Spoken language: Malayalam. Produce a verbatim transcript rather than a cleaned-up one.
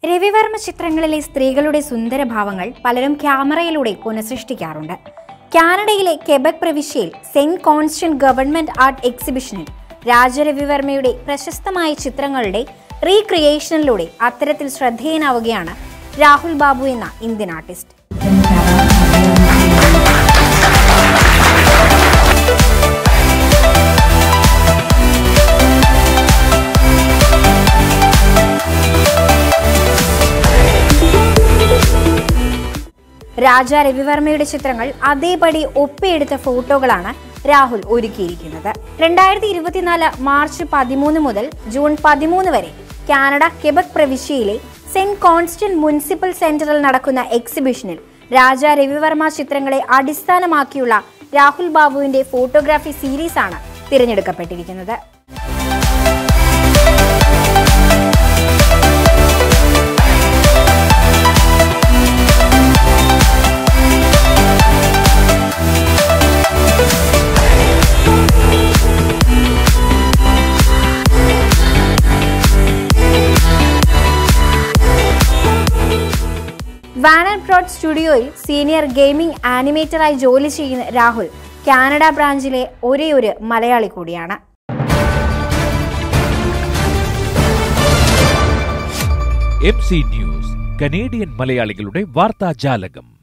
രവിവർമ്മ ചിത്രങ്ങളിലെ സ്ത്രീകളുടെ സുന്ദരഭാവങ്ങൾ പലരും ക്യാമറയിലൂടെ പുനഃസൃഷ്ടിക്കാറുണ്ട്. കാനഡയിലെ കെബക് പ്രവിശ്യയിൽ സെന്റ് കോൺസ്റ്റന്റ് ഗവൺമെന്റ് ആർട്ട് എക്സിബിഷനിൽ രാജ രവിവർമ്മയുടെ പ്രശസ്തമായ ചിത്രങ്ങളുടെ റീക്രിയേഷനിലൂടെ അത്തരത്തിൽ ശ്രദ്ധേയനാവുകയാണ് രാഹുൽ ബാബു എന്ന ഇന്ത്യൻ ആർട്ടിസ്റ്റ്. രാജ രവിവർമ്മയുടെ ചിത്രങ്ങൾ അതേപടി ഒപ്പിയെടുത്ത ഫോട്ടോകളാണ് രാഹുൽ ഒരുക്കിയിരിക്കുന്നത്. രണ്ടായിരത്തി ഇരുപത്തിനാല് മാർച്ച് പതിമൂന്ന് മുതൽ ജൂൺ പതിമൂന്ന് വരെ കാനഡ കെബക് പ്രവിശ്യയിലെ സെന്റ് കോൺസ്റ്റന്റ് മുനിസിപ്പൽ സെന്ററിൽ നടക്കുന്ന എക്സിബിഷനിൽ രാജ രവിവർമ്മ ചിത്രങ്ങളെ അടിസ്ഥാനമാക്കിയുള്ള രാഹുൽ ബാബുവിന്റെ ഫോട്ടോഗ്രാഫി സീരീസ് ആണ് തിരഞ്ഞെടുക്കപ്പെട്ടിരിക്കുന്നത്. വാൻ ആൻഡ് പ്രോഡ് സ്റ്റുഡിയോയിൽ സീനിയർ ഗെയിമിംഗ് ആനിമേറ്ററായി ജോലി ചെയ്യുന്ന രാഹുൽ കാനഡ ബ്രാഞ്ചിലെ ഒരേയൊരു മലയാളി കൂടിയാണ്. എം സി ന്യൂസ്, കനേഡിയൻ മലയാളികളുടെ വാർത്താജാലകം.